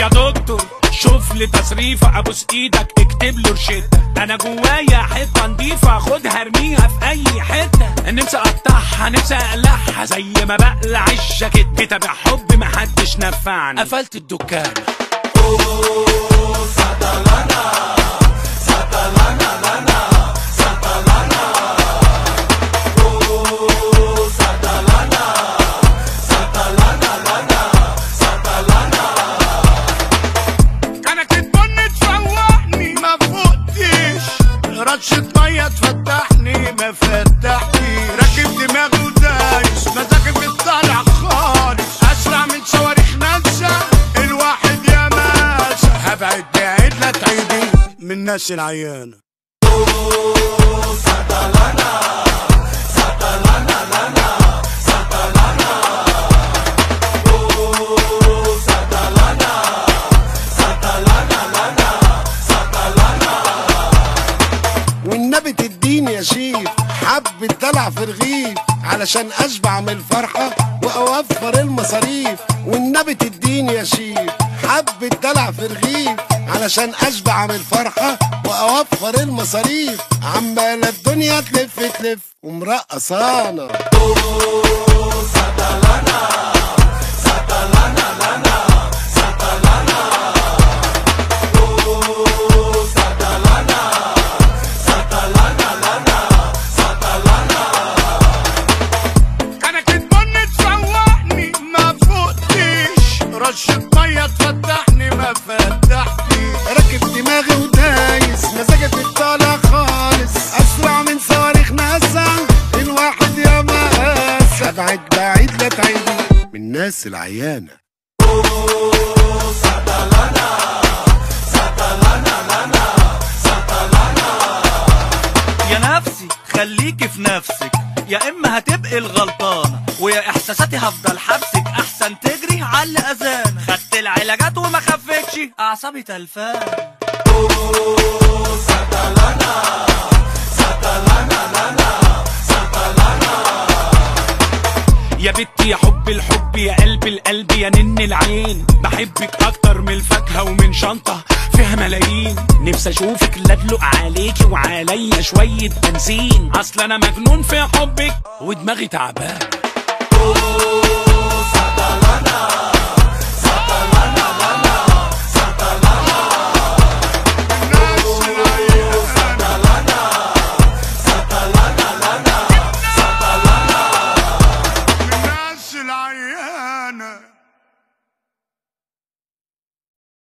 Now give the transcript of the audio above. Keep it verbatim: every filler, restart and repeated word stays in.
يا دكتور شوف لي تصريفه، ابوس ايدك اكتب له روشته. انا جوايا حته نضيفه خدها ارميها في اي حته. نفسي اقطعها نفسي اقلعها زي ما بقلع الجاكيت. كتاب حب محدش نفعني قفلت الدكان. اوه سطلنا سطلنا لنا سطلنا. اوه سطلنا سطلنا لنا سطلنا. انا كدبان تفوقني ما فوقتش، رشة مية تفتحني ما فتحتش. راكب دماغي ودايس مزاجي بيطلع خالص، اسرع من صواريخ ناسا الواحد يا ماسا. هبعد بعيد لا تعيدي من الناس العيانة. اوه سطلنا سطلنا لنا سطلنا. اوه سطلنا سطلنا لنا سطلنا. والنبي تديني يا شيف حبة دلع في رغيف علشان اشبع من الفرحة واوفر المصاريف. والنبي تديني يا شيف حبة دلع في رغيف علشان اشبع من الفرحة واوفر المصاريف. عمالة الدنيا تلف تلف ومرقصانا. اوه سطلنا سطلنا لنا سطلنا. اوه سطلنا سطلنا لنا سطلنا. انا كدبان تفوقني ما فوقتش، رشة مية تفتحني ما فتحتش. راكب دماغي ودايس مزاجي بيطلع خالص، اسرع من صواريخ ناسا الواحد يا مقاس. ابعد بعيد لا تعيدي من الناس العيانة. اوه سطلنا سطلنا لنا سطلنا. يا نفسي خليكي في نفسك، يا اما هتبقي الغلطانه، ويا احساساتي هفضل حبسك. احسن تجري على الاذان، خدت العلاجات وما خفتش اعصابي تلفان. اوه سطلنا سطلنا لنا سطلنا. يا بنتي يا حب الحب يا قلب القلب يا نن العين. بحبك اكتر من الفاكهه ومن شنطه فيها ملايين. نفسي اشوفك لا ادلق عليكي وعليا شويه بنزين. اصل انا مجنون في حبك ودماغي تعبان. اوه سطلنا سطلنا لنا سطلنا. اوه سطلنا سطلنا لنا سطلنا. الناس العيانه.